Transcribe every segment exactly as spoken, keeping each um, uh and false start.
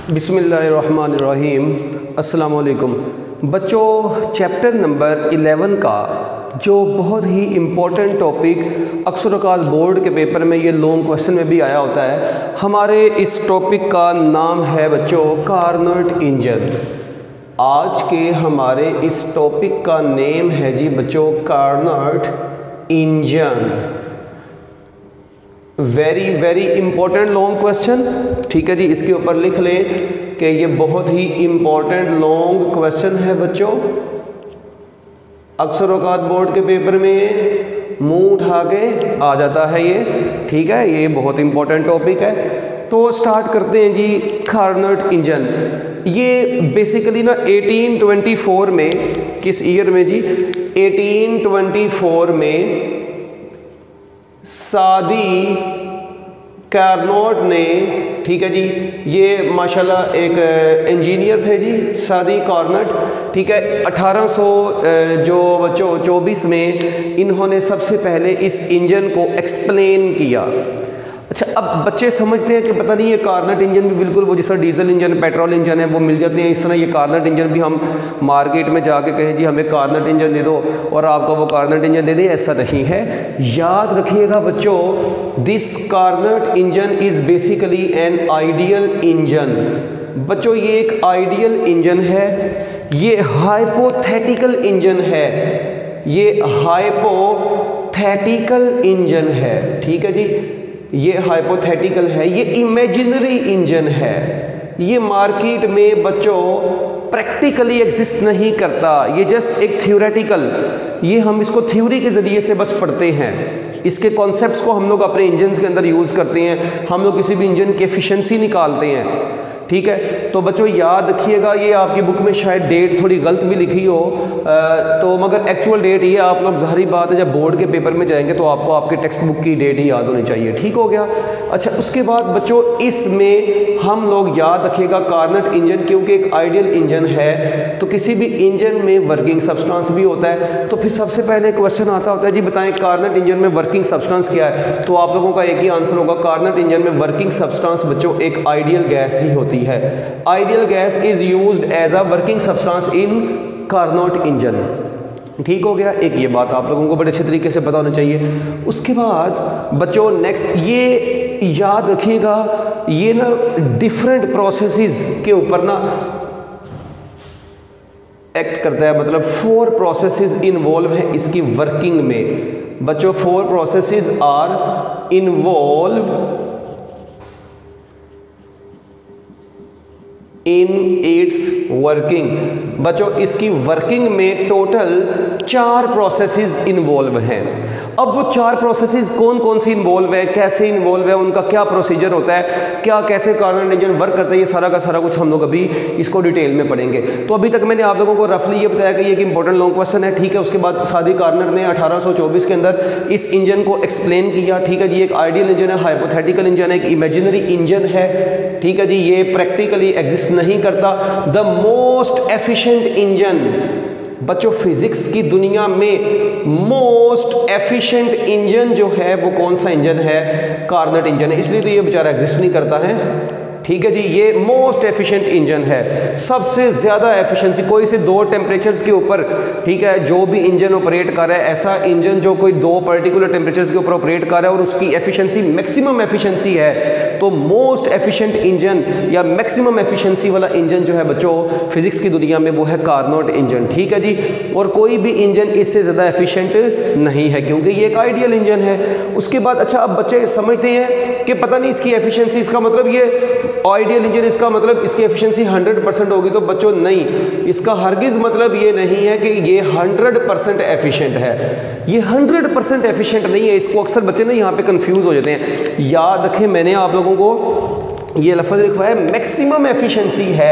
बिस्मिल्लाहिर्रहमानिर्रहीम। अस्सलाम वालेकुम बच्चों, चैप्टर नंबर इलेवन का जो बहुत ही इम्पोर्टेंट टॉपिक अक्सर औक़ात बोर्ड के पेपर में ये लॉन्ग क्वेश्चन में भी आया होता है, हमारे इस टॉपिक का नाम है बच्चों कार्नोट इंजन। आज के हमारे इस टॉपिक का नेम है जी बच्चों Carnot engine. Very very important long question, ठीक है जी। इसके ऊपर लिख लें कि ये बहुत ही इंपॉर्टेंट लॉन्ग क्वेश्चन है बच्चों। अक्सर औक़ात बोर्ड के पेपर में मुंह उठा के आ जाता है ये, ठीक है। ये बहुत इंपॉर्टेंट टॉपिक है, तो स्टार्ट करते हैं जी। कार्नोट इंजन ये बेसिकली ना एटीन ट्वेंटी फोर में, किस ईयर में जी? एटीन ट्वेंटी फोर में सादी कार्नोट ने, ठीक है जी, ये माशाल्लाह एक इंजीनियर थे जी सादी कार्नोट, ठीक है। अठारह सौ जो बच्चों चौबीस में इन्होंने सबसे पहले इस इंजन को एक्सप्लेन किया। अच्छा, अब बच्चे समझते हैं कि पता नहीं ये कार्नोट इंजन भी बिल्कुल वो जैसा डीजल इंजन पेट्रोल इंजन है वो मिल जाते हैं, इस तरह ये कार्नोट इंजन भी हम मार्केट में जाके कहें जी हमें कार्नोट इंजन दे दो और आपका वो कार्नोट इंजन दे दें, ऐसा नहीं है। याद रखिएगा बच्चों, this Carnot engine is basically an ideal engine. बच्चों ये एक आइडियल इंजन है, ये हाइपोथेटिकल इंजन है, ये हाइपोथेटिकल इंजन है, ठीक है जी। ये हाइपोथेटिकल है, ये इमेजिनरी इंजन है, ये मार्केट में बच्चों प्रैक्टिकली एग्जिस्ट नहीं करता, ये जस्ट एक थ्योरेटिकल, ये हम इसको थ्योरी के ज़रिए से बस पढ़ते हैं। इसके कॉन्सेप्ट्स को हम लोग अपने इंजन्स के अंदर यूज़ करते हैं, हम लोग किसी भी इंजन की एफिशिएंसी निकालते हैं, ठीक है। तो बच्चों याद रखिएगा, ये आपकी बुक में शायद डेट थोड़ी गलत भी लिखी हो, आ, तो मगर एक्चुअल डेट ये आप लोग ज़ाहिर बात है जब बोर्ड के पेपर में जाएंगे तो आपको आपके टेक्स्ट बुक की डेट ही याद होनी चाहिए, ठीक हो गया। अच्छा, उसके बाद बच्चों इसमें हम लोग याद रखिएगा कार्नोट इंजन क्योंकि एक आइडियल इंजन है, तो किसी भी इंजन में वर्किंग सब्सटेंस भी होता है। तो फिर सबसे पहले क्वेश्चन आता होता है जी बताएं कार्नोट इंजन में वर्किंग सब्सटेंस क्या है? तो आप लोगों का एक ही आंसर होगा, कार्नोट इंजन में वर्किंग सब्सटेंस बच्चों एक आइडियल गैस ही होती है। Ideal gas is used as a working substance in Carnot engine, ठीक हो गया। एक ये बात आप लोगों को बड़े अच्छे तरीके से पता होना चाहिए। उसके बाद बच्चों नेक्स्ट ये याद रखिएगा, ये ना डिफरेंट प्रोसेसेस के ऊपर ना एक्ट करता है, मतलब फोर प्रोसेसेस इन्वॉल्व है इसकी वर्किंग में। बच्चों four processes are involved in its working. बच्चों इसकी वर्किंग में टोटल चार प्रोसेसेस इन्वॉल्व हैं। अब वो चार प्रोसेसेस कौन कौन सी इन्वॉल्व है, कैसे इन्वॉल्व है, उनका क्या प्रोसीजर होता है, क्या कैसे कार्नोट इंजन वर्क करता है, ये सारा का सारा कुछ हम लोग अभी इसको डिटेल में पढ़ेंगे। तो अभी तक मैंने आप लोगों को रफली ये बताया कि ये एक इंपॉर्टेंट लॉन्ग क्वेश्चन है, ठीक है। उसके बाद सादी कार्नोट ने अठारह सौ चौबीस के अंदर इस इंजन को एक्सप्लेन किया, ठीक है जी। एक आइडियल इंजन है, हाइपोथेटिकल इंजन है, एक इमेजिनरी इंजन है, ठीक है जी। ये प्रैक्टिकली एग्जिस्ट नहीं करता। द मोस्ट एफिशिएंट इंजन बच्चों फिजिक्स की दुनिया में मोस्ट एफिशिएंट इंजन जो है वो कौन सा इंजन है? कार्नोट इंजन है, इसलिए तो ये बेचारा एग्जिस्ट नहीं करता है, ठीक है जी। ये मोस्ट एफिशिएंट इंजन है, सबसे ज़्यादा एफिशिएंसी, कोई से दो टेम्परेचर्स के ऊपर, ठीक है, जो भी इंजन ऑपरेट कर रहा है, ऐसा इंजन जो कोई दो पर्टिकुलर टेम्परेचर्स के ऊपर ऑपरेट कर रहा है और उसकी एफिशिएंसी मैक्सिमम एफिशिएंसी है, तो मोस्ट एफिशिएंट इंजन या मैक्सिमम एफिशिएंसी वाला इंजन जो है बच्चों फिजिक्स की दुनिया में वो है कार्नोट इंजन, ठीक है जी। और कोई भी इंजन इससे ज़्यादा एफिशिएंट नहीं है क्योंकि ये एक आइडियल इंजन है। उसके बाद अच्छा, अब बच्चे समझते हैं कि पता नहीं इसकी एफिशिएंसी, इसका मतलब ये आइडियल इंजन, इसका मतलब इसकी एफिशिएंसी हंड्रेड परसेंट होगी। तो बच्चों नहीं, इसका हरगिज़ मतलब ये नहीं है कि ये हंड्रेड परसेंट एफिशिएंट है, ये हंड्रेड परसेंट एफिशिएंट नहीं है। इसको अक्सर बच्चे ना यहाँ पे कंफ्यूज हो जाते हैं। याद रखें, मैंने आप लोगों को ये लफ्ज़ लिखवाया है मैक्सिमम एफिशिएंसी है,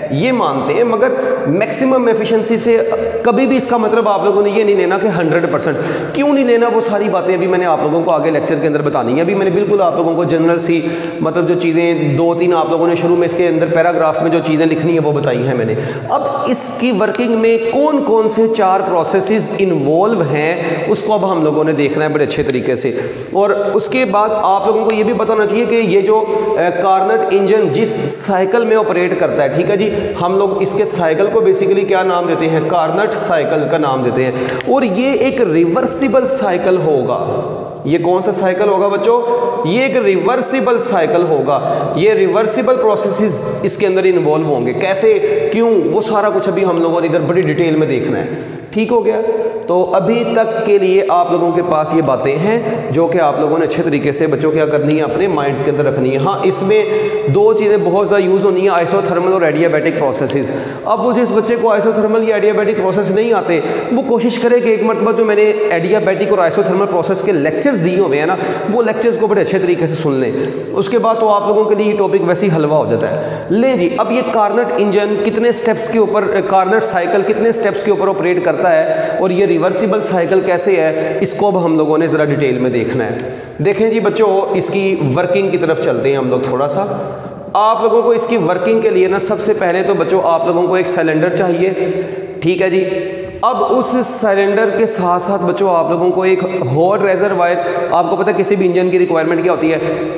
ये मानते हैं, मगर मैक्सिमम एफिशिएंसी से कभी भी इसका मतलब आप लोगों ने ये नहीं लेना कि हंड्रेड परसेंट। क्यों नहीं लेना, वो सारी बातें अभी मैंने आप लोगों को आगे लेक्चर के अंदर बतानी है। अभी मैंने बिल्कुल आप लोगों को जनरल सी मतलब जो चीज़ें दो तीन आप लोगों ने शुरू में इसके अंदर पैराग्राफ में जो चीज़ें लिखनी है वो बताई हैं मैंने। अब इसकी वर्किंग में कौन कौन से चार प्रोसेसेस इन्वॉल्व हैं उसको अब हम लोगों ने देखना है बड़े अच्छे तरीके से। और उसके बाद आप लोगों को ये भी बताना चाहिए कि ये जो कार्नट इंजन जिस साइकिल में ऑपरेट करता है, ठीक है जी, हम लोग इसके साइकिल को बेसिकली क्या नाम देते हैं, कार्नट साइकिल का नाम देते हैं। और ये एक रिवर्सिबल साइकिल होगा। ये कौन सा साइकिल होगा बच्चों, ये एक रिवर्सिबल साइकिल होगा। ये रिवर्सिबल प्रोसेसेस इसके अंदर इन्वॉल्व होंगे। कैसे, क्यों, वो सारा कुछ अभी हम लोगों ने इधर बड़ी डिटेल में देखना है। ठीक हो गया। तो अभी तक के लिए आप लोगों के पास ये बातें हैं जो कि आप लोगों ने अच्छे तरीके से बच्चों क्या करनी है, अपने माइंड्स के अंदर रखनी है। हाँ, इसमें दो चीज़ें बहुत ज़्यादा यूज़ होनी है, आइसोथर्मल और एडियाबैटिक प्रोसेसेस। अब वो जिस बच्चे को आइसोथर्मल या एडियाबैटिक प्रोसेस नहीं आते, वो कोशिश करे कि एक मरतबा जो मैंने एडियाबैटिक और आइसोथर्मल प्रोसेस के लेक्चर्स दिए हुए हैं ना, वो लेक्चर्स को बड़े अच्छे तरीके से सुन लें। उसके बाद तो आप लोगों के लिए ये टॉपिक वैसे ही हलवा हो जाता है। ले जी, अब ये कार्नट इंजन कितने स्टेप्स के ऊपर, कार्नट साइकिल कितने स्टेप्स के ऊपर ऑपरेट करता है और ये रिवर्सिबल साइकिल कैसे है, इसको अब हम लोगों ने ज़रा डिटेल में देखना है। देखें जी बच्चों, इसकी वर्किंग की तरफ चलते हैं हम लोग थोड़ा सा। आप लोगों को इसकी वर्किंग के लिए ना सबसे पहले तो बच्चों आप लोगों को एक सिलेंडर चाहिए, ठीक है जी। अब उस सिलेंडर के साथ साथ बच्चों आप लोगों को एक हॉट रेजरवायर, आपको पता है किसी भी इंजन की रिक्वायरमेंट क्या होती है,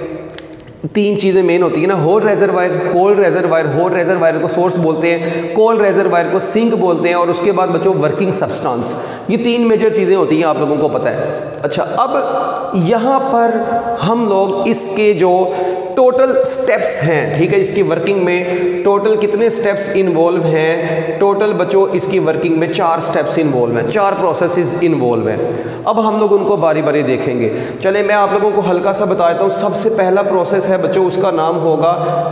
तीन चीज़ें मेन होती है ना, hot reservoir, cold reservoir. Hot reservoir को सोर्स बोलते हैं, कोल्ड रेजरवायर को सिंक बोलते हैं, और उसके बाद बच्चों वर्किंग सब्सटेंस। ये तीन मेजर चीज़ें होती हैं, आप लोगों को पता है। अच्छा, अब यहाँ पर हम लोग इसके जो टोटल स्टेप्स हैं, ठीक है, इसकी वर्किंग में टोटल कितने स्टेप्स इन्वॉल्व हैं, टोटल बच्चों इसकी वर्किंग में चार स्टेप्स इन्वॉल्व हैं, चार प्रोसेसेस इन्वॉल्व हैं। अब हम लोग उनको बारी बारी देखेंगे। चले मैं आप लोगों को हल्का सा बता देता हूँ। सबसे पहला प्रोसेस है बच्चों, उसका नाम होगा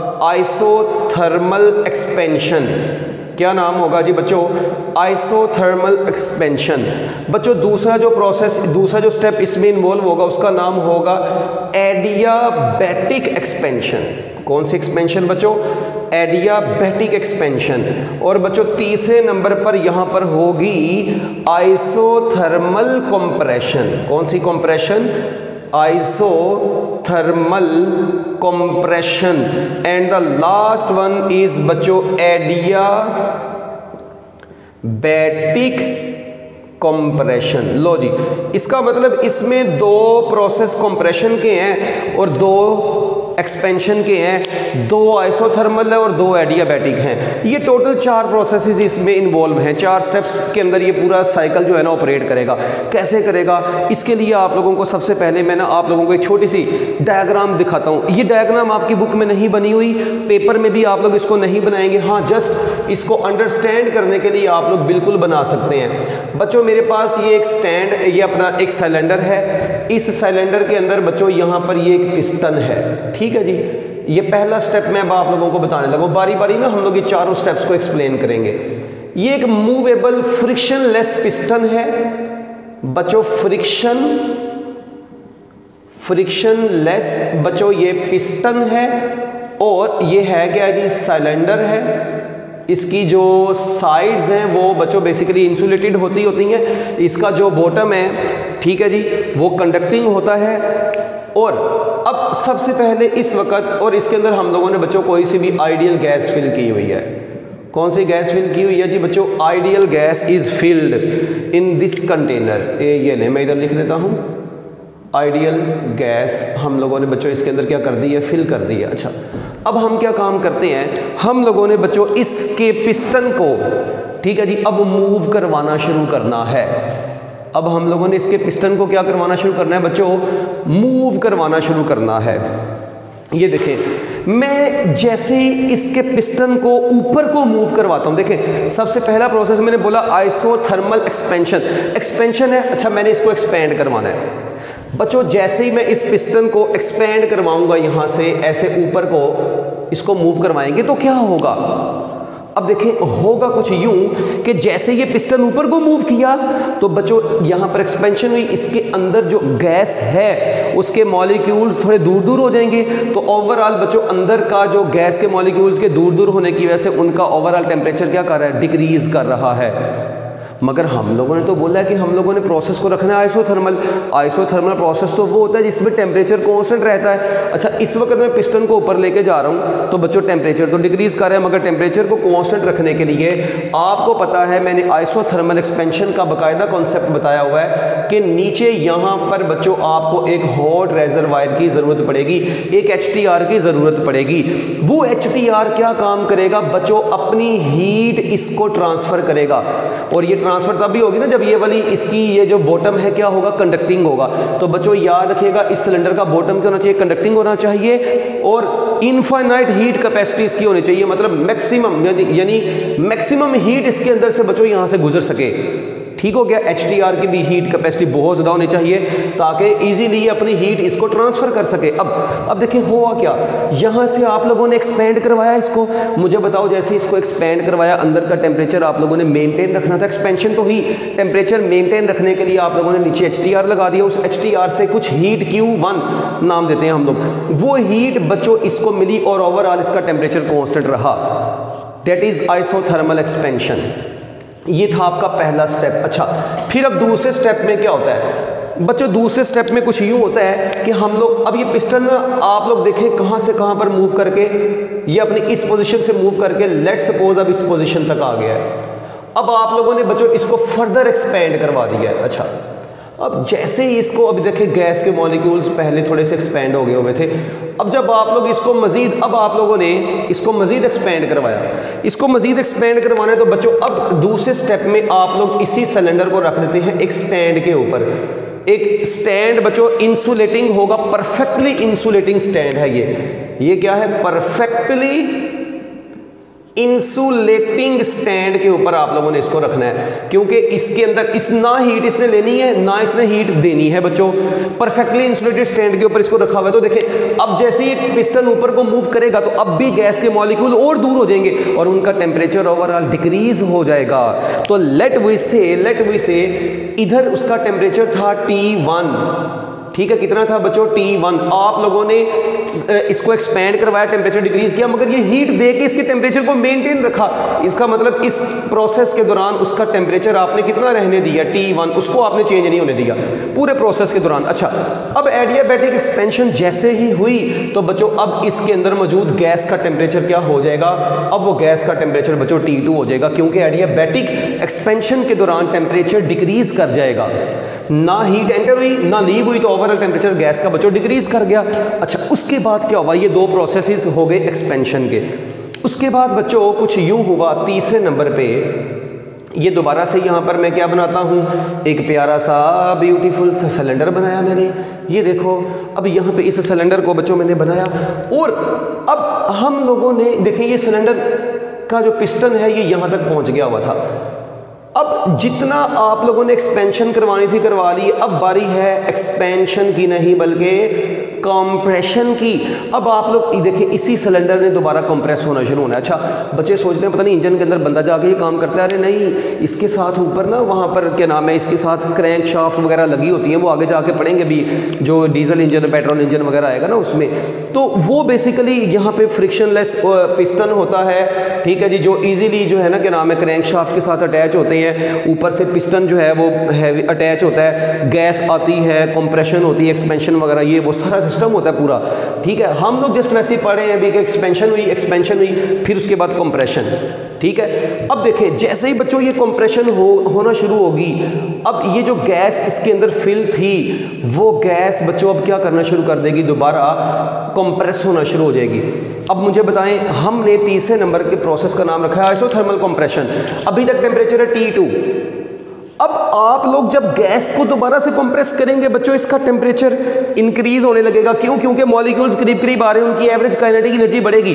आइसोथर्मल एक्सपेंशन। क्या नाम होगा जी बच्चों, आइसोथर्मल एक्सपेंशन। बच्चों दूसरा जो प्रोसेस, दूसरा जो स्टेप इसमें इन्वॉल्व होगा उसका नाम होगा एडियाबैटिक एक्सपेंशन। कौन सी एक्सपेंशन बच्चों, एडियाबैटिक एक्सपेंशन। और बच्चों तीसरे नंबर पर यहाँ पर होगी आइसोथर्मल कंप्रेशन। कौन सी compression, isothermal compression. And the last one is बच्चों एडियाबैटिक कंप्रेशन। लो जी, इसका मतलब इसमें दो प्रोसेस कंप्रेशन के हैं और दो एक्सपेंशन के हैं, दो आइसोथर्मल है और दो एडियाबैटिक हैं। ये टोटल चार प्रोसेसेस इसमें इन्वॉल्व हैं। चार स्टेप्स के अंदर ये पूरा साइकिल जो है ना ऑपरेट करेगा। कैसे करेगा, इसके लिए आप लोगों को सबसे पहले मैं ना आप लोगों को एक छोटी सी डायग्राम दिखाता हूँ। ये डायग्राम आपकी बुक में नहीं बनी हुई, पेपर में भी आप लोग इसको नहीं बनाएंगे। हाँ, जस्ट इसको अंडरस्टैंड करने के लिए आप लोग बिल्कुल बना सकते हैं। बच्चों मेरे पास ये एक स्टैंड, ये अपना एक सिलेंडर है। इस सिलेंडर के अंदर बच्चों यहाँ पर ये एक पिस्टन है, ठीक है जी। ये पहला स्टेप मैं अब आप लोगों को बताने लगा। बारी बारी ना हम लोग ये चारों स्टेप्स को एक्सप्लेन करेंगे। ये एक मूवेबल फ्रिक्शन लेस पिस्टन है बच्चों, फ्रिक्शन फ्रिक्शन लेस बच्चों ये पिस्टन है। और ये है क्या जी, सिलेंडर है। इसकी जो साइड्स हैं वो बच्चों बेसिकली इंसुलेटेड होती होती हैं। इसका जो बॉटम है, ठीक है जी, वो कंडक्टिंग होता है। और अब सबसे पहले इस वक्त, और इसके अंदर हम लोगों ने बच्चों कोई सी भी आइडियल गैस फिल की हुई है। कौन सी गैस फिल की हुई है जी बच्चों, ideal gas is filled in this container. ये ले मैं इधर लिख देता हूँ, आइडियल गैस हम लोगों ने बच्चों इसके अंदर क्या कर दी है, फिल कर दी है। अच्छा, अब हम क्या काम करते हैं, हम लोगों ने बच्चों इसके पिस्टन को, ठीक है जी, अब मूव करवाना शुरू करना है। अब हम लोगों ने इसके पिस्टन को क्या करवाना शुरू करना है बच्चों, मूव करवाना शुरू करना है। ये देखें, मैं जैसे ही इसके पिस्टन को ऊपर को मूव करवाता हूँ, देखें सबसे पहला प्रोसेस मैंने बोला आइसोथर्मल एक्सपेंशन। एक्सपेंशन है, अच्छा मैंने इसको एक्सपेंड करवाना है बच्चों। जैसे ही मैं इस पिस्टन को एक्सपेंड करवाऊंगा यहाँ से ऐसे ऊपर को, इसको मूव करवाएंगे तो क्या होगा, अब देखें होगा कुछ यूं कि जैसे ये पिस्टन ऊपर को मूव किया तो बच्चों यहाँ पर एक्सपेंशन हुई, इसके अंदर जो गैस है उसके मॉलिक्यूल्स थोड़े दूर दूर हो जाएंगे, तो ओवरऑल बच्चों अंदर का जो गैस के मॉलिक्यूल्स के दूर दूर होने की वजह से उनका ओवरऑल टेम्परेचर क्या कर रहा है, डिक्रीज कर रहा है। मगर हम लोगों ने तो बोला है कि हम लोगों ने प्रोसेस को रखना है आइसोथर्मल। आइसोथर्मल प्रोसेस तो वो होता है जिसमें टेम्परेचर कांस्टेंट रहता है। अच्छा, इस वक्त मैं पिस्टन को ऊपर लेके जा रहा हूँ तो बच्चों टेम्परेचर तो डिक्रीज कर रहा है, मगर टेम्परेचर को कांस्टेंट रखने के लिए आपको पता है मैंने आइसोथर्मल एक्सपेंशन का बाकायदा कॉन्सेप्ट बताया हुआ है कि नीचे यहाँ पर बच्चों आपको एक हॉट रेजरवायर की ज़रूरत पड़ेगी, एक एच टी आर की ज़रूरत पड़ेगी। वो एच टी आर क्या काम करेगा बच्चों, अपनी हीट इसको ट्रांसफ़र करेगा, और ये ट्रांसफर तब भी होगी ना जब ये वाली इसकी ये जो बॉटम है क्या होगा, कंडक्टिंग होगा। तो बच्चों याद रखिएगा इस सिलेंडर का बॉटम क्या होना चाहिए, कंडक्टिंग होना चाहिए, और इनफाइनाइट हीट कैपेसिटी इसकी होनी चाहिए, मतलब मैक्सिमम यानी मैक्सिमम हीट इसके अंदर से बच्चों यहाँ से गुजर सके। ठीक हो गया। एच टी आर की भी हीट कैपेसिटी बहुत ज़्यादा होनी चाहिए ताकि इजीली ये अपनी हीट इसको ट्रांसफ़र कर सके। अब अब देखिए हुआ क्या, यहाँ से आप लोगों ने एक्सपेंड करवाया इसको, मुझे बताओ जैसे इसको एक्सपेंड करवाया अंदर का टेम्परेचर आप लोगों ने मेंटेन रखना था, एक्सपेंशन तो ही टेम्परेचर मेंटेन रखने के लिए आप लोगों ने नीचे एच टी आर लगा दिया, उस एच टी आर से कुछ हीट क्यू वन नाम देते हैं हम लोग, वो हीट बच्चों इसको मिली और ओवरऑल इसका टेम्परेचर कॉन्स्टेंट रहा। That is isothermal expansion. ये था आपका पहला स्टेप। अच्छा, फिर अब दूसरे स्टेप में क्या होता है बच्चों, दूसरे स्टेप में कुछ यूँ होता है कि हम लोग अब ये पिस्टन आप लोग देखें कहाँ से कहाँ पर मूव करके ये अपनी इस पोजीशन से मूव करके लेट सपोज अब इस पोजीशन तक आ गया है। अब आप लोगों ने बच्चों इसको फर्दर एक्सपेंड करवा दिया है। अच्छा, अब जैसे ही इसको अभी देखें गैस के मॉलिक्यूल्स पहले थोड़े से एक्सपेंड हो गए हुए थे, अब जब आप लोग इसको मज़ीद अब आप लोगों ने इसको मज़ीद एक्सपेंड करवाया, इसको मज़ीद एक्सपेंड करवाना तो बच्चों अब दूसरे स्टेप में आप लोग इसी सिलेंडर को रख देते हैं एक स्टैंड के ऊपर। एक स्टैंड बच्चों इंसुलेटिंग होगा, परफेक्टली इंसुलेटिंग स्टैंड है ये। ये क्या है, परफेक्टली इंसुलेटिंग स्टैंड के ऊपर आप लोगों ने इसको रखना है, क्योंकि इसके अंदर इस ना हीट इसने लेनी है ना इसने हीट देनी है बच्चों। परफेक्टली इंसुलेटेड स्टैंड के ऊपर इसको रखा हुआ है। तो देखें अब जैसे ही पिस्टन ऊपर को मूव करेगा तो अब भी गैस के मॉलिक्यूल और दूर हो जाएंगे और उनका टेम्परेचर ओवरऑल डिक्रीज हो जाएगा। तो let we say let we say इधर उसका टेम्परेचर था टी वन, ठीक है, कितना था बच्चों, टी वन। आप लोगों ने इसको एक्सपेंड करवाया, टेम्परेचर डिक्रीज किया, मगर ये हीट दे के इसके टेम्परेचर को मेंटेन रखा। इसका मतलब इस प्रोसेस के दौरान उसका टेम्परेचर आपने कितना रहने दिया, टी वन, उसको आपने चेंज नहीं होने दिया पूरे प्रोसेस के दौरान। अच्छा, अब एडियाबैटिक एक्सपेंशन जैसे ही हुई तो बच्चों अब इसके अंदर मौजूद गैस का टेम्परेचर क्या हो जाएगा, अब वो गैस का टेम्परेचर बच्चों टी टू हो जाएगा, क्योंकि एडियाबैटिक एक्सपेंशन के दौरान टेम्परेचर डिक्रीज कर जाएगा। ना हीट एंटर हुई ना लीव हुई तो ओवरऑल टेम्परेचर गैस का बच्चों डिक्रीज कर गया। अच्छा, उसके बाद क्या हुआ, ये दो प्रोसेसेस हो गए एक्सपेंशन के। उसके बाद बच्चों कुछ यूं हुआ, तीसरे नंबर पे ये दोबारा से यहाँ पर मैं क्या बनाता हूँ, एक प्यारा सा ब्यूटीफुल सा सिलेंडर बनाया मैंने। ये देखो अब यहाँ पे इस सिलेंडर को बच्चों मैंने बनाया, और अब हम लोगों ने देखें ये सिलेंडर का जो पिस्टन है ये यहाँ तक पहुँच गया हुआ था। अब जितना आप लोगों ने एक्सपेंशन करवानी थी करवा ली, अब बारी है एक्सपेंशन की नहीं बल्कि कंप्रेशन की। अब आप लोग देखिए इसी सिलेंडर ने दोबारा कंप्रेस होना शुरू होना है। अच्छा, बच्चे सोचते हैं पता नहीं इंजन के अंदर बंदा जाके ये काम करता है, अरे नहीं, इसके साथ ऊपर ना वहाँ पर क्या नाम है, इसके साथ क्रैंक शाफ्ट वगैरह लगी होती हैं, वो आगे जाके पढ़ेंगे भी, जो डीजल इंजन पेट्रोल इंजन वगैरह आएगा ना उसमें, तो वो बेसिकली यहाँ पे फ्रिक्शनलेस पिस्टन होता है, ठीक है जी, जो ईजिली जो है ना क्या नाम है क्रैंक शाफ्ट के साथ अटैच होते हैं। ऊपर से पिस्टन जो है वो हैवी अटैच होता है, गैस आती है, कंप्रेशन होती है, एक्सपेंशन वगैरह, ये वो सारा सिस्टम होता है पूरा, ठीक है। हम लोग जस्ट वैसे ही पढ़े हैं अभी कि एक्सपेंशन हुई, एक्सपेंशन हुई, फिर उसके बाद कंप्रेशन, ठीक है। अब देखें जैसे ही बच्चों ये कंप्रेशन हो होना शुरू होगी, अब ये जो गैस इसके अंदर फिल थी वो गैस बच्चों अब क्या करना शुरू कर देगी, दोबारा कंप्रेस होना शुरू हो जाएगी। अब मुझे बताएं, हमने तीसरे नंबर के प्रोसेस का नाम रखा है आइसोथर्मल कंप्रेशन। अभी तक टेम्परेचर है टी टू। अब आप लोग जब गैस को दोबारा से कंप्रेस करेंगे बच्चों, इसका टेम्परेचर इंक्रीज होने लगेगा। क्यों? क्योंकि मॉलिक्यूल्स करीब करीब आ रहे हैं, उनकी एवरेज काइनेटिक एनर्जी बढ़ेगी।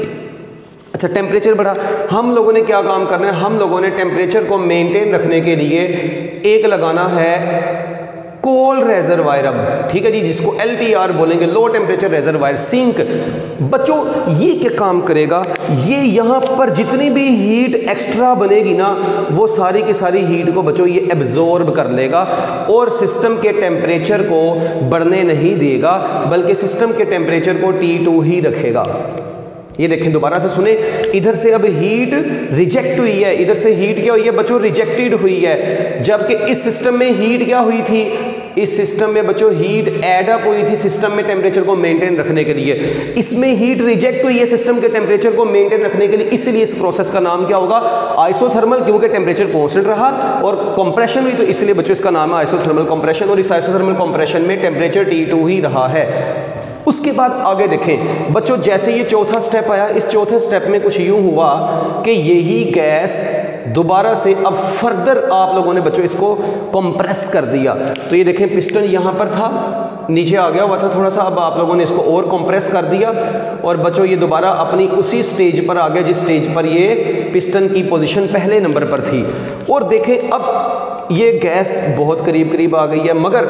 अच्छा, टेम्परेचर बढ़ा, हम लोगों ने क्या काम करना है, हम लोगों ने टेम्परेचर को मेंटेन रखने के लिए एक लगाना है कोल्ड रेजरवायर, अब ठीक है जी, जिसको एल टी आर बोलेंगे, लो टेम्परेचर रेजरवायर सिंक। बच्चों ये क्या काम करेगा, ये यहाँ पर जितनी भी हीट एक्स्ट्रा बनेगी ना वो सारी की सारी हीट को बच्चों ये एब्जॉर्ब कर लेगा और सिस्टम के टेम्परेचर को बढ़ने नहीं देगा, बल्कि सिस्टम के टेम्परेचर को टी टू ही रखेगा। ये देखें, दोबारा से सुने, इधर से अब हीट रिजेक्ट हुई है, इधर से हीट क्या हुई है बच्चों, रिजेक्टेड हुई है, जबकि इस सिस्टम में हीट क्या हुई थी, इस सिस्टम में बच्चों हीट एड अप हुई थी सिस्टम में टेम्परेचर को मेंटेन रखने के लिए। इसमें हीट रिजेक्ट हुई है सिस्टम के टेम्परेचर को मेंटेन रखने के लिए, इसलिए इस प्रोसेस का नाम क्या होगा, आइसोथर्मल, क्योंकि टेम्परेचर कांस्टेंट रहा और कंप्रेशन हुई, तो इसलिए बच्चों इसका नाम है आइसोथर्मल कंप्रेशन, और इस आइसोथर्मल कंप्रेशन में टेम्परेचर टी टू ही रहा है। उसके बाद आगे देखें बच्चों, जैसे ये चौथा स्टेप आया, इस चौथे स्टेप में कुछ यूं हुआ कि यही गैस दोबारा से अब फर्दर आप लोगों ने बच्चों इसको कंप्रेस कर दिया। तो ये देखें, पिस्टन यहाँ पर था, नीचे आ गया हुआ था थोड़ा सा, अब आप लोगों ने इसको और कंप्रेस कर दिया और बच्चों ये दोबारा अपनी उसी स्टेज पर आ गया जिस स्टेज पर ये पिस्टन की पोजीशन पहले नंबर पर थी। और देखें अब ये गैस बहुत करीब करीब आ गई है, मगर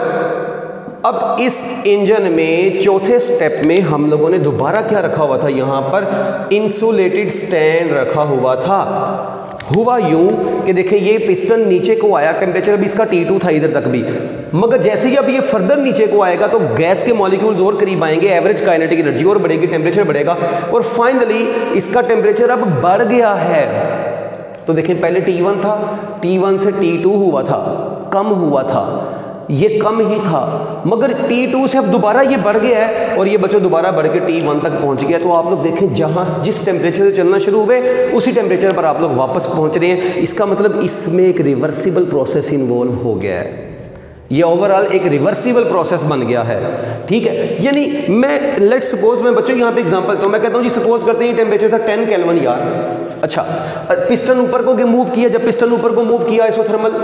अब इस इंजन में चौथे स्टेप में हम लोगों ने दोबारा क्या रखा हुआ था, यहाँ पर इंसुलेटेड स्टैंड रखा हुआ था। हुआ यूं कि देखिए ये पिस्टन नीचे को आया, टेम्परेचर अभी इसका टी टू था इधर तक भी, मगर जैसे ही अब ये फर्दर नीचे को आएगा तो गैस के मॉलिक्यूल्स और करीब आएंगे, एवरेज काइनेटिक एनर्जी और बढ़ेगी, टेम्परेचर बढ़ेगा और फाइनली इसका टेम्परेचर अब बढ़ गया है। तो देखें पहले टी वन था, टी वन से टी टू हुआ था, कम हुआ था, ये कम ही था, मगर टी टू से अब दोबारा ये बढ़ गया है और ये बच्चों दोबारा बढ़ के टी वन तक पहुंच गया। तो आप लोग देखें जहां जिस टेम्परेचर से चलना शुरू हुए उसी टेम्परेचर पर आप लोग वापस पहुंच रहे हैं। इसका मतलब इसमें एक रिवर्सिबल प्रोसेस इन्वॉल्व हो गया है, ये ओवरऑल एक रिवर्सिबल प्रोसेस बन गया है, ठीक है। यानी मैं लेट्स सपोज मैं बच्चों यहाँ पे एग्जांपल तो मैं कहता हूँ जी, सपोज करते हैं टेम्परेचर था टेन केल्विन यार, अच्छा पिस्टन ऊपर को मूव किया, जब पिस्टन ऊपर को मूव किया आइसोथर्मल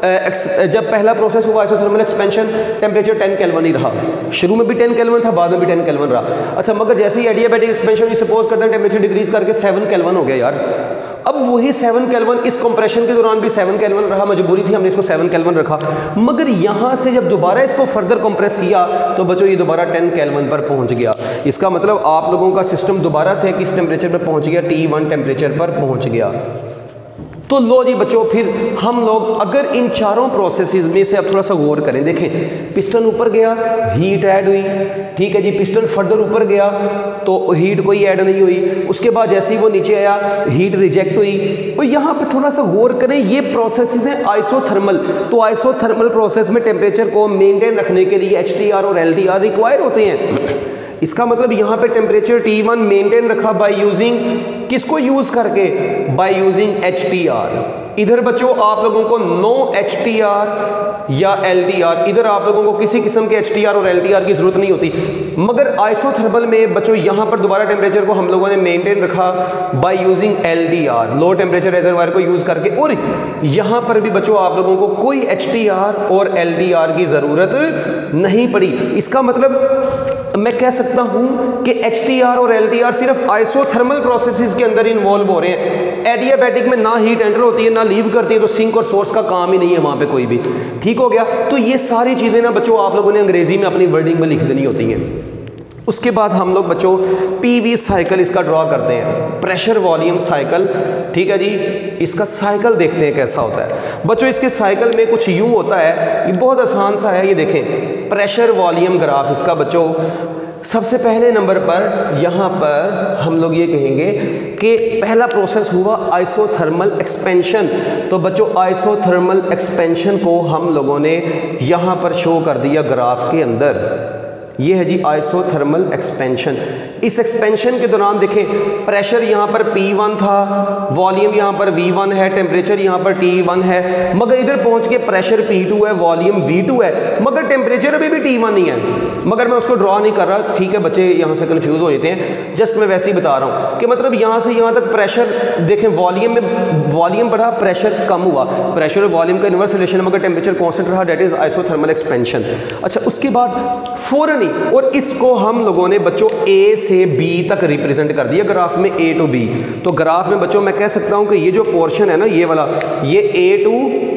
जब पहला प्रोसेस हुआ isothermal expansion, temperature ten kelvin ही रहा, शुरू में भी टेन केल्विन था, बाद में भी टेन केल्विन रहा। अच्छा मगर जैसे ही एडियाबैटिक एक्सपेंशन सपोज करते हैं टेम्परेचर डिक्रीज करके सेवन केल्विन हो गया यार, अब वही सेवन केल्विन इस कंप्रेशन के दौरान भी सेवन केल्विन रहा, मजबूरी थी हमने इसको सेवन केल्विन रखा, मगर यहाँ से जब दोबारा इसको फर्दर कंप्रेस किया तो बच्चों ये दोबारा टेन केल्विन पर पहुंच गया। इसका मतलब आप लोगों का सिस्टम दोबारा से किस टेम्परेचर पर पहुंच गया, टी वन टेम्परेचर पर पहुंच गया। तो लो जी बच्चों, फिर हम लोग अगर इन चारों प्रोसेसेस में से अब थोड़ा सा गौर करें, देखें पिस्टन ऊपर गया, हीट ऐड हुई, ठीक है जी, पिस्टन फर्दर ऊपर गया तो हीट कोई ऐड नहीं हुई, उसके बाद जैसे ही वो नीचे आया हीट रिजेक्ट हुई। और यहाँ पे थोड़ा सा गौर करें, ये प्रोसेसेस हैं आइसोथर्मल, तो आइसोथर्मल प्रोसेस में टेम्परेचर को मेनटेन रखने के लिए एच टी आर और एल टी आर रिक्वायर होते हैं। इसका मतलब यहाँ पे टेम्परेचर टी वन मेंटेन रखा बाय यूजिंग, किसको यूज करके, by using H T R. इधर बच्चों आप लोगों को नो एच टी आर या एल टी आर, इधर आप लोगों को किसी किस्म के एच टी आर और एल टी आर की जरूरत नहीं होती, मगर आइसोथर्मल में बच्चों यहाँ पर दोबारा टेम्परेचर को हम लोगों ने मेंटेन रखा by using L T R, low temperature reservoir को यूज करके। और यहाँ पर भी बच्चों आप लोगों को कोई एच टी आर और एल टी आर की जरूरत नहीं पड़ी। इसका मतलब मैं कह सकता हूं कि एच टी आर और एल टी आर सिर्फ आइसोथर्मल प्रोसेसेस के अंदर इन्वॉल्व हो रहे हैं। एडियाबैटिक में ना हीट एंटर होती है ना लीव करती है, तो सिंक और सोर्स का काम ही नहीं है वहां पे कोई भी, ठीक हो गया। तो ये सारी चीजें ना बच्चों आप लोगों ने अंग्रेजी में अपनी वर्डिंग में लिख देनी होती हैं। उसके बाद हम लोग बच्चों पीवी साइकिल इसका ड्रॉ करते हैं, प्रेशर वॉल्यूम साइकिल, ठीक है जी। इसका साइकिल देखते हैं कैसा होता है बच्चों। इसके साइकिल में कुछ यूं होता है, ये बहुत आसान सा है, ये देखें प्रेशर वॉल्यूम ग्राफ इसका बच्चों। सबसे पहले नंबर पर यहाँ पर हम लोग ये कहेंगे कि पहला प्रोसेस हुआ आइसोथर्मल एक्सपेंशन। तो बच्चों आइसोथर्मल एक्सपेंशन को हम लोगों ने यहाँ पर शो कर दिया ग्राफ के अंदर, ये है जी आइसोथर्मल एक्सपेंशन। इस एक्सपेंशन के दौरान देखें प्रेशर यहाँ पर पी वन था, वॉल्यूम यहाँ पर वी वन है, टेम्परेचर यहाँ पर टी वन है, मगर इधर पहुँच के प्रेशर पी टू है, वॉल्यूम वी टू है, मगर टेम्परेचर अभी भी टी वन ही है। मगर मैं उसको ड्रॉ नहीं कर रहा, ठीक है, बच्चे यहाँ से कंफ्यूज हो जाते हैं, जस्ट मैं वैसे ही बता रहा हूँ कि मतलब यहाँ से यहाँ तक प्रेशर देखें, वॉल्यूम में वॉल्यूम बढ़ा, प्रेशर कम हुआ, प्रेशर और वॉल्यूम का इनवर्स रिलेशन, मगर टेम्परेचर कॉन्स्टेंट रहा, डेट इज आइसोथर्मल एक्सपेंशन। अच्छा उसके बाद फौरन, और इसको हम लोगों ने बच्चों ए से बी तक रिप्रेजेंट कर दिया ग्राफ में, ए टू बी। तो ग्राफ में बच्चों मैं कह सकता हूं कि ये जो पोर्शन है ना, ये वाला, ये ए टू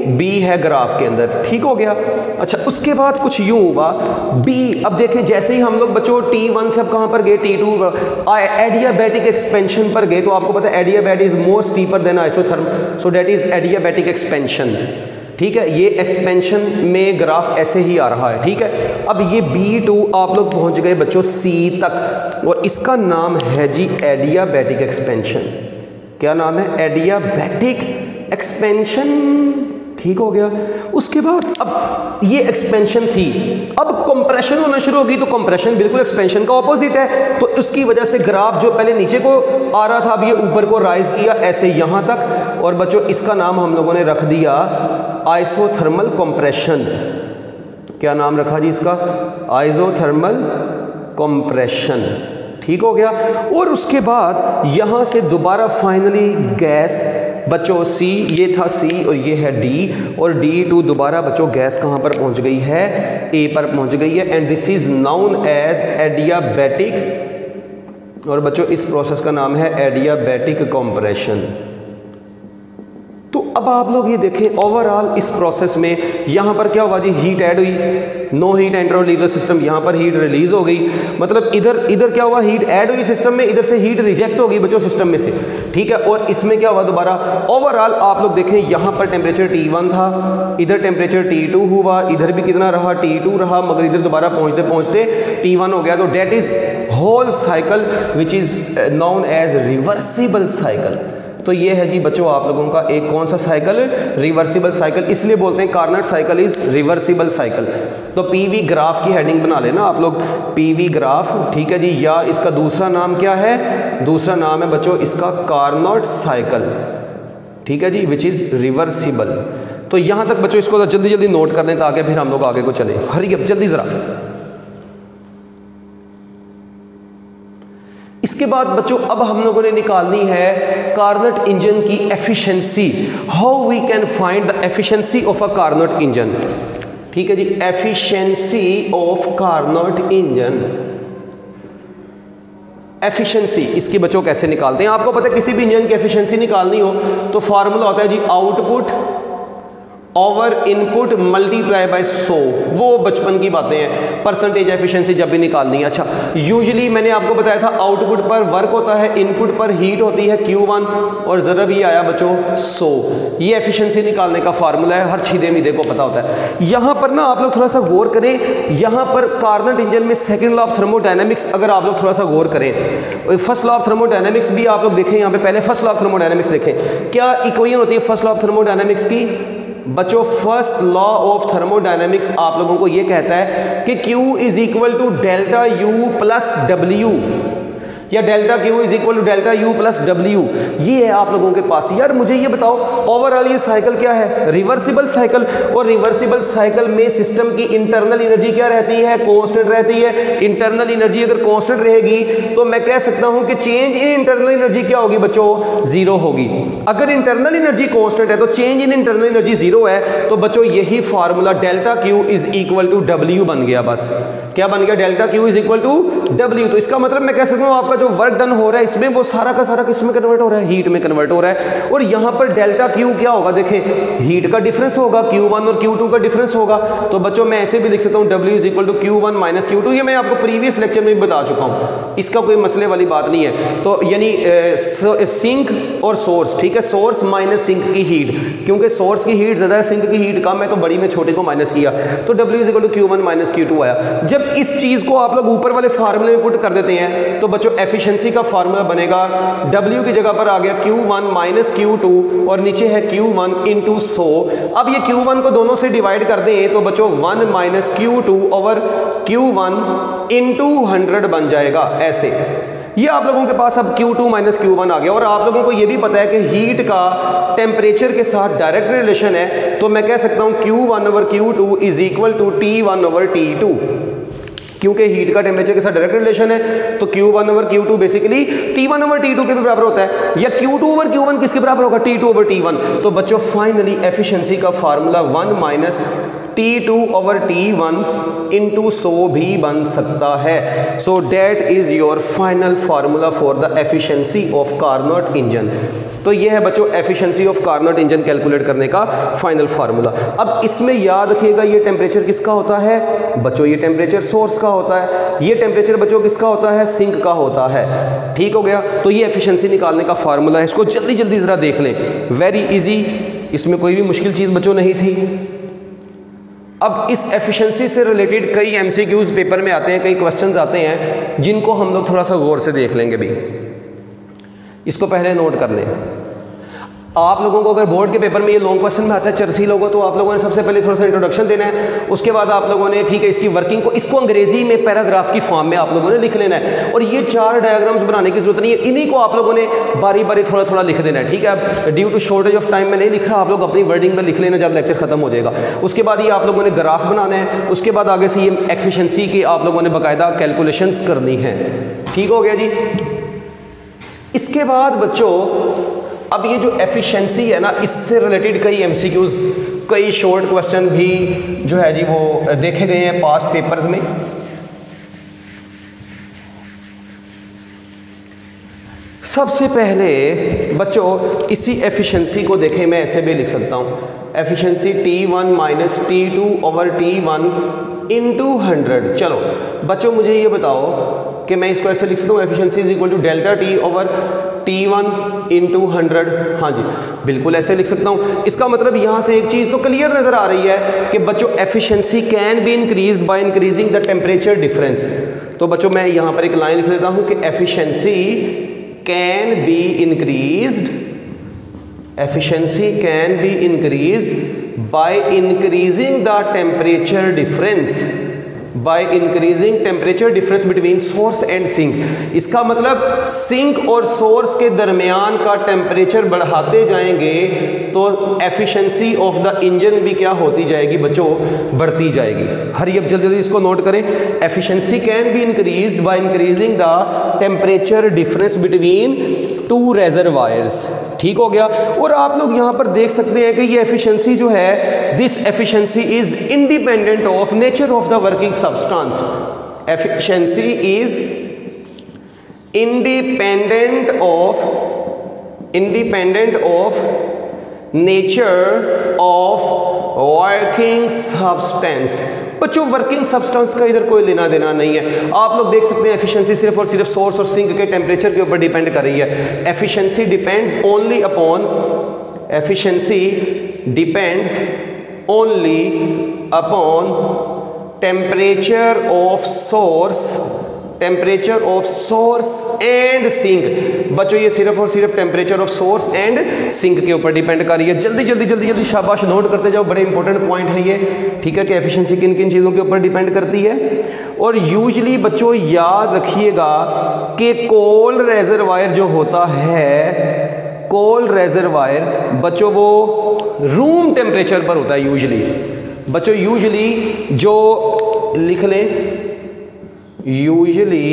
बी है ग्राफ के अंदर, ठीक हो गया। अच्छा उसके बाद कुछ यूं हुआ बी, अब देखें जैसे ही हम लोग बच्चों टी वन से अब कहाँ पर गए, टी टू एडियाबैटिक एक्सपेंशन पर गए, तो आपको पता है adiabatic is more steeper than isotherm, so that is adiabatic expansion, ठीक है। ये एक्सपेंशन में ग्राफ ऐसे ही आ रहा है, ठीक है। अब ये बी टू आप लोग पहुंच गए बच्चों सी तक, और इसका नाम है जी एडियाबैटिक एक्सपेंशन। क्या नाम है? एडियाबैटिक एक्सपेंशन, ठीक हो गया। उसके बाद अब ये एक्सपेंशन थी, अब कंप्रेशन होना शुरू होगी, तो कंप्रेशन बिल्कुल एक्सपेंशन का ऑपोजिट है, तो उसकी वजह से ग्राफ जो पहले नीचे को आ रहा था अब ये ऊपर को राइज किया ऐसे यहाँ तक, और बच्चों इसका नाम हम लोगों ने रख दिया आइसोथर्मल कंप्रेशन। क्या नाम रखा जी इसका? आइसोथर्मल कंप्रेशन, ठीक हो गया। और उसके बाद यहाँ से दोबारा फाइनली गैस बच्चों सी, ये था सी और ये है डी, और डी टू दोबारा बच्चों गैस कहाँ पर पहुँच गई है? ए पर पहुँच गई है, and this is known as adiabatic, और बच्चों इस प्रोसेस का नाम है एडियाबैटिक कंप्रेशन। तो अब आप लोग ये देखें ओवरऑल इस प्रोसेस में यहाँ पर क्या हुआ जी? हीट ऐड हुई, नो हीट एंटर और लीव द सिस्टम, यहाँ पर हीट रिलीज हो गई, मतलब इधर इधर क्या हुआ? हीट ऐड हुई सिस्टम में, इधर से हीट रिजेक्ट हो गई बच्चों सिस्टम में से, ठीक है। और इसमें क्या हुआ दोबारा? ओवरऑल आप लोग देखें यहाँ पर टेम्परेचर टी वन था, इधर टेम्परेचर टी टू हुआ, इधर भी कितना रहा? टी टू रहा, मगर इधर दोबारा पहुँचते पहुँचते टी वन हो गया। तो that is whole cycle which is known as reversible cycle. तो ये है जी बच्चों आप लोगों का एक कौन सा साइकिल? रिवर्सिबल साइकिल, इसलिए बोलते हैं Carnot cycle is reversible cycle. तो पीवी ग्राफ की हेडिंग बना लेना आप लोग, पीवी ग्राफ, ठीक है जी। या इसका दूसरा नाम क्या है? दूसरा नाम है बच्चों इसका कार्नट साइकिल, ठीक है जी, विच इज रिवर्सिबल। तो यहाँ तक बच्चों इसको जल्दी जल्दी नोट कर लें ताकि फिर हम लोग आगे को चले। हरी अब जल्दी जरा। इसके बाद बच्चों अब हम लोगों ने निकालनी है कार्नट इंजन की efficiency. How we can find the efficiency of a Carnot engine, ठीक है जी। Efficiency of Carnot engine, efficiency इसकी बच्चों कैसे निकालते हैं? आपको पता है किसी भी इंजन की एफिशिएंसी निकालनी हो तो फार्मूला होता है जी output over input multiply by सौ। वो बचपन की बातें हैं, परसेंटेज एफिशिएंसी जब भी निकालनी है। अच्छा यूजुअली मैंने आपको बताया था आउटपुट पर वर्क होता है, इनपुट पर हीट होती है क्यू वन, और जरा भी आया बच्चों सौ। ये एफिशिएंसी निकालने का फार्मूला है, हर छीदे मीदे को पता होता है। यहाँ पर ना आप लोग थोड़ा सा गौर करें, यहाँ पर कार्नट इंजन में सेकेंड लॉ ऑफ थर्मोडायनेमिक्स अगर आप लोग थोड़ा सा गौर करें, फर्स्ट लॉ ऑफ थर्मोडायनेमिक्स भी आप लोग देखें यहाँ पे, पहले फर्स्ट लॉ ऑफ थर्मोडायनेमिक्स देखें। क्या इक्वेशन होती है फर्स्ट लॉ ऑफ थर्मोडायनेमिक्स की? बच्चों फर्स्ट लॉ ऑफ थर्मोडायनेमिक्स आप लोगों को ये कहता है कि Q is equal to delta U plus W, या delta Q is equal to delta U plus W. ये है आप लोगों के पास। यार मुझे ये बताओ ओवरऑल ये साइकिल क्या है? रिवर्सिबल साइकिल, और रिवर्सिबल साइकिल में सिस्टम की इंटरनल एनर्जी क्या रहती है? कांस्टेंट रहती है। इंटरनल एनर्जी अगर कांस्टेंट रहेगी तो मैं कह सकता हूं कि चेंज इन इंटरनल एनर्जी क्या होगी बच्चों? जीरो होगी। अगर इंटरनल एनर्जी कांस्टेंट है तो change in internal energy zero है, तो बच्चों यही formula delta Q is equal to W बन गया। बस क्या बन गया? Delta Q is equal to W. तो इसका मतलब मैं कह सकता हूं आपका जो वर्क डन हो रहा है इसमें वो सारा का सारा किस में कन्वर्ट हो रहा है? हीट में कन्वर्ट हो रहा है। और यहां पर डेल्टा क्यू क्या होगा? देखें हीट का डिफरेंस होगा, क्यू वन और क्यू टू का डिफरेंस होगा। तो बच्चों मैं ऐसे भी लिख सकता हूं W is equal to Q one minus Q two. ये मैं आपको प्रीवियस लेक्चर में भी बता चुका हूं, इसका कोई मसले वाली बात नहीं है। तो यानी सिंक और सोर्स, ठीक है, सोर्स माइनस सिंक की हीट, क्योंकि सोर्स की हीट ज्यादा है सिंक की हीट कम है, तो बड़ी में छोटे को माइनस किया, तो W is equal to Q one minus Q two आया। जब इस चीज को आप लोग ऊपर वाले फार्मूले में पुट कर देते हैं तो बच्चों एफिशिएंसी का फार्मूला बनेगा W की जगह पर आ गया Q one minus Q two, और नीचे है क्यू वन इंटू सौ। अब ये क्यू वन को दोनों से डिवाइड कर दें तो बच्चों one minus Q two over Q one into hundred बन जाएगा ऐसे। ये आप लोगों के पास अब Q two minus Q one आ गया। और आप लोगों को ये भी पता है कि हीट का टेम्परेचर के साथ डायरेक्ट रिलेशन है, तो मैं कह सकता हूं Q one over Q two is equal to T one over T two. क्योंकि हीट का टेम्परेचर के साथ डायरेक्ट रिलेशन है, तो Q one over Q two basically T one over T two के भी बराबर होता है, या Q two over Q one किसके बराबर होगा? T two over T one. तो बच्चों फाइनली एफिशिएंसी का formula one minus T two over T one into सौ भी बन सकता है। So that is your final formula for the efficiency of Carnot engine. तो ये है बच्चों efficiency of Carnot engine calculate करने का फाइनल फार्मूला। अब इसमें याद रखिएगा ये टेम्परेचर किसका होता है बच्चों, ये टेम्परेचर सोर्स का होता है, ये टेम्परेचर बच्चों किसका होता है, सिंक का होता है। ठीक हो गया, तो ये एफिशिएंसी निकालने का फार्मूला है, इसको जल्दी जल्दी ज़रा देख लें, वेरी इजी, इसमें कोई भी मुश्किल चीज़ बच्चों नहीं थी। अब इस एफिशिएंसी से रिलेटेड कई एमसीक्यूज पेपर में आते हैं, कई क्वेश्चंस आते हैं जिनको हम लोग थोड़ा सा गौर से देख लेंगे भी। इसको पहले नोट कर लें। आप लोगों को अगर बोर्ड के पेपर में ये लॉन्ग क्वेश्चन में आता है चर्सी लोगों, तो आप लोगों ने सबसे पहले थोड़ा सा इंट्रोडक्शन देना है, उसके बाद आप लोगों ने ठीक है इसकी वर्किंग को, इसको अंग्रेजी में पैराग्राफ की फॉर्म में आप लोगों ने लिख लेना है। और ये चार डायग्राम्स बनाने की जरूरत नहीं है, इन्हीं को आप लोगों ने बारी बारी थोड़ा थोड़ा लिख देना है। ठीक है, अब due to shortage of time में नहीं लिख रहा, आप लोग अपनी वर्डिंग में लिख लेना जब लेक्चर खत्म हो जाएगा। उसके बाद ये आप लोगों ने ग्राफ बनाना है, उसके बाद आगे से ये एफिशिएंसी की आप लोगों ने बाकायदा कैलकुलेशंस करनी है। ठीक हो गया जी। इसके बाद बच्चों अब ये जो एफिशिएंसी है ना, इससे रिलेटेड कई एमसीक्यूज, कई शॉर्ट क्वेश्चन भी जो है जी वो देखे गए हैं पास्ट पेपर्स में। सबसे पहले बच्चों इसी एफिशिएंसी को देखें, मैं ऐसे भी लिख सकता हूँ, efficiency T one minus T two over T one into hundred. चलो बच्चों मुझे ये बताओ कि मैं इसको ऐसे लिख सकता हूँ, efficiency is equal to delta T over T one into hundred. हाँ जी बिल्कुल ऐसे लिख सकता हूँ। इसका मतलब यहाँ से एक चीज़ तो क्लियर नज़र आ रही है कि बच्चों efficiency can be increased by increasing the temperature difference. तो बच्चों मैं यहाँ पर एक लाइन लिख देता हूँ कि efficiency can be increased, efficiency can be increased by increasing the temperature difference, by increasing temperature difference between source and sink. इसका मतलब सिंक और सोर्स के दरमियान का टेम्परेचर बढ़ाते जाएंगे तो एफिशिएंसी ऑफ द इंजन भी क्या होती जाएगी बच्चों, बढ़ती जाएगी। हरी अब जल्दी जल्दी इसको नोट करें, efficiency can be increased by increasing the temperature difference between two reservoirs. ठीक हो गया। और आप लोग यहाँ पर देख सकते हैं कि ये एफिशिएंसी जो है, this efficiency is independent of nature of the working substance. Efficiency is independent of independent of nature of working substance. बच्चों वर्किंग सब्सटेंस का इधर कोई लेना देना नहीं है। आप लोग देख सकते हैं एफिशिएंसी सिर्फ और सिर्फ सोर्स और सिंक के टेम्परेचर के ऊपर डिपेंड कर रही है। Efficiency depends only upon efficiency depends only upon temperature of source, temperature of source and sink. बच्चों ये सिर्फ और सिर्फ temperature of source and sink के ऊपर डिपेंड कर रही है। जल्दी जल्दी जल्दी जल्दी शाबाश नोट करते जाओ, बड़े इंपॉर्टेंट पॉइंट है ये। ठीक है कि एफिशिएंसी किन किन चीज़ों के ऊपर डिपेंड करती है। और यूजली बच्चों याद रखिएगा कि कोल्ड रेजरवायर जो होता है, कोल्ड रेजरवायर बच्चों वो रूम टेम्परेचर पर होता है यूजली। बच्चों यूजली जो लिख लें, यूजली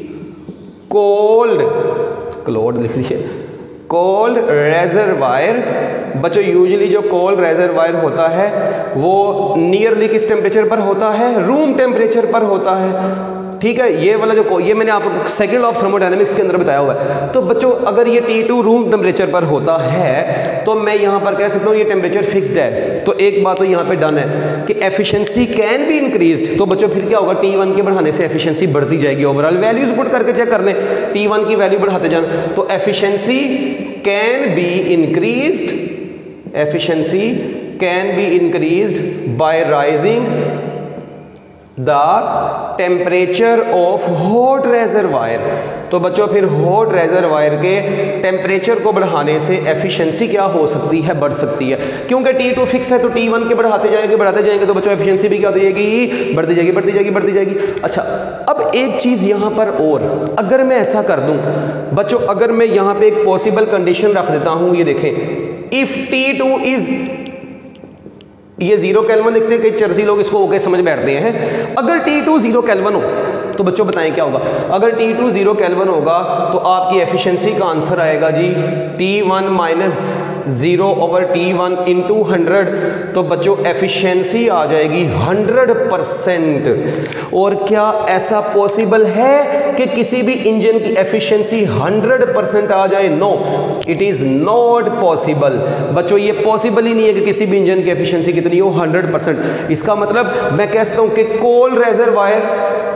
कोल्ड क्लोड लिख लीजिए, कोल्ड रेजरवायर। बच्चों यूजली जो कोल्ड रेजरवायर होता है वो नियरली किस टेम्परेचर पर होता है, रूम टेम्परेचर पर होता है। ठीक है, ये वाला जो ये मैंने आपको सेकंड लॉ ऑफ थर्मोडायनेमिक्स के अंदर बताया हुआ है। तो बच्चों अगर ये टी टू रूम टेम्परेचर पर होता है तो मैं यहाँ पर कह सकता हूँ ये टेम्परेचर फिक्स्ड है। तो एक बात तो यहाँ पे डन है कि एफिशिएंसी कैन बी इंक्रीज्ड। तो बच्चों फिर क्या होगा, टी वन के बढ़ाने से एफिशिएंसी बढ़ती जाएगी। ओवरऑल वैल्यूज पुट करके चेक कर लें, टी वन की वैल्यू बढ़ाते जाना, तो efficiency can be increased, efficiency can be increased by raising the temperature of hot reservoir. तो बच्चों फिर हॉट रेजरवायर के टेम्परेचर को बढ़ाने से एफिशिएंसी क्या हो सकती है, बढ़ सकती है। क्योंकि टी टू फिक्स है तो टी वन के बढ़ाते जाएंगे बढ़ाते जाएंगे तो बच्चों एफिशिएंसी भी क्या हो जाएगी, बढ़ती जाएगी बढ़ती जाएगी बढ़ती जाएगी। अच्छा अब एक चीज़ यहाँ पर और, अगर मैं ऐसा कर दूँ बच्चों, अगर मैं यहाँ पे एक पॉसिबल कंडीशन रख देता हूँ, ये देखें, इफ़ टी टू इज, ये जीरो केल्विन लिखते हैं, कई चर्सी लोग इसको ओके समझ बैठते हैं। अगर टी टू जीरो केल्विन हो तो बच्चों बताएं क्या होगा। अगर टी टू जीरो केल्विन होगा तो आपकी एफिशिएंसी का आंसर आएगा जी T one minus zero over T one into hundred, तो बच्चों एफिशिएंसी आ जाएगी हंड्रेड परसेंट। और क्या ऐसा पॉसिबल है कि किसी भी इंजन की एफिशिएंसी हंड्रेड परसेंट आ जाए? No, it is not possible. बच्चों ये पॉसिबल ही नहीं है कि किसी भी इंजन की एफिशिएंसी कितनी हो, हंड्रेड परसेंट। इसका मतलब मैं कहता हूँ कि कोल्ड रेजरवायर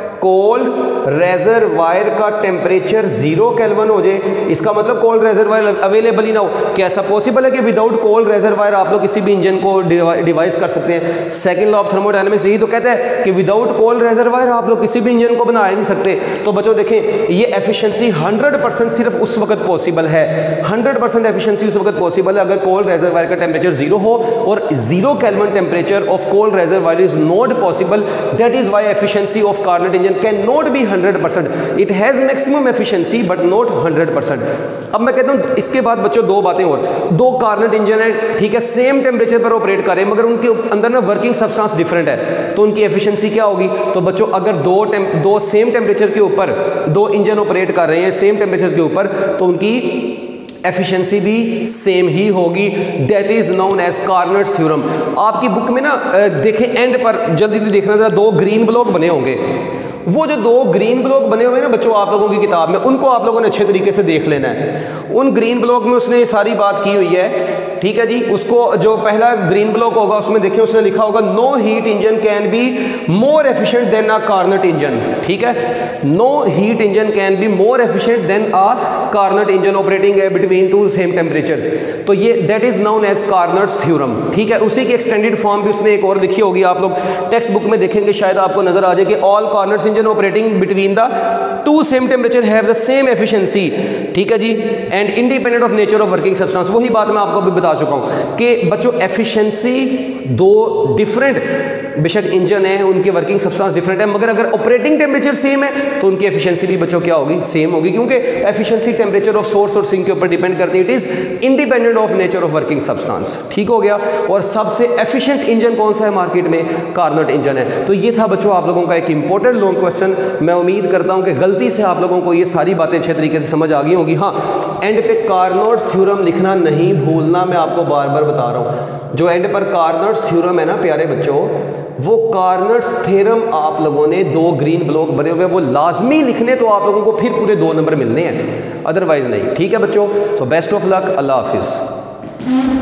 कोल्ड रेजरवायर का टेम्परेचर जीरो केल्विन हो जाए, इसका मतलब कोल्ड रेजरवायर अवेलेबल ही ना हो। क्या ऐसा पॉसिबल है कि विदाउट कोल्ड रेजरवायर आप लोग किसी भी इंजन को डिवाइस कर सकते हैं? सेकंड लॉ ऑफ थर्मोडायनेमिक्स यही तो कहता है कि विदाउट कोल्ड रेजरवायर आप लोग किसी भी इंजन को बना नहीं सकते। तो बच्चों देखें, ये एफिशिएंसी हंड्रेड परसेंट सिर्फ उस वक्त पॉसिबल है, हंड्रेड परसेंट एफिशिएंसी उस वक्त पॉसिबल है अगर कोल्ड रेजरवायर का टेम्परेचर जीरो हो, और zero kelvin temperature of cold reservoir is not possible. That is why efficiency of Carnot engine can not be hundred percent. It has maximum efficiency but not hundred percent. अब मैं कहता हूं इसके बाद बच्चों दो बातें और, दो कार्नोट इंजन है, ठीक है, सेम टेम्परेचर पर ऑपरेट कर रहे हैं मगर उनके अंदर ना वर्किंग सब्सटेंस डिफरेंट है, तो उनकी एफिशिएंसी क्या होगी? तो बच्चों अगर दो टेम, दो सेम टेम्परेचर के ऊपर दो इंजन ऑपरेट कर रहे हैं सेम टेम्परेचर के ऊपर, तो उनकी एफिशिएंसी भी सेम ही होगी। That is known as Carnot's theorem. आपकी बुक में ना देखें एंड पर, जल्दी जल्दी देखना जरा, दो ग्रीन ब्लॉक बने होंगे। वो जो दो ग्रीन ब्लॉक बने हुए हैं ना बच्चों आप लोगों की किताब में, उनको आप लोगों ने अच्छे तरीके से देख लेना है। उन ग्रीन ब्लॉक में उसने ये सारी बात की हुई है, ठीक है जी। उसको जो पहला ग्रीन ब्लॉक होगा उसमें देखिए उसने लिखा होगा no heat engine can be more efficient than a Carnot engine, ठीक है। No heat engine can be more efficient than a Carnot engine operating between two same temperatures. तो ये that is known as Carnot's theorem, ठीक है। उसी की extended form भी उसने एक और लिखी होगी, आप लोग टेक्स्ट बुक में देखेंगे शायद आपको नजर आ जाए कि all Carnot's engine operating between the two same temperature have the same efficiency, ठीक है जी, and independent of nature of working substance. वही बात मैं आपको भी बता चुका हूं कि बच्चों एफिशिएंसी दो डिफरेंट बेशक इंजन है, उनके वर्किंग सब्सटेंस डिफरेंट है, मगर अगर ऑपरेटिंग टेम्परेचर सेम है तो उनकी एफिशिएंसी भी बच्चों क्या होगी? सेम होगी, क्योंकि एफिशिएंसी टेम्परेचर ऑफ सोर्स और सिंक के ऊपर डिपेंड करती है। It is independent of nature of working substance, ठीक हो गया। और सबसे एफिशिएंट इंजन कौन सा है मार्केट में? कार्नोट इंजन है। तो ये था बच्चों आप लोगों का एक इंपॉर्टेंट लॉन्ग क्वेश्चन। मैं उम्मीद करता हूं कि गलती से आप लोगों को ये सारी बातें अच्छे तरीके से समझ आ गई होगी। हाँ, एंड पे कार्नोट्स थ्योरम लिखना नहीं भूलना, मैं आपको बार बार बता रहा हूं। जो एंड पर कार्नोट्स थ्योरम है ना प्यारे बच्चों, वो कार्नोट्स थ्योरम आप लोगों ने दो ग्रीन ब्लॉक बने हुए वो लाजमी लिखने, तो आप लोगों को फिर पूरे दो नंबर मिलने हैं, अदरवाइज नहीं, ठीक है बच्चों। So best of luck, Allah हाफिज़।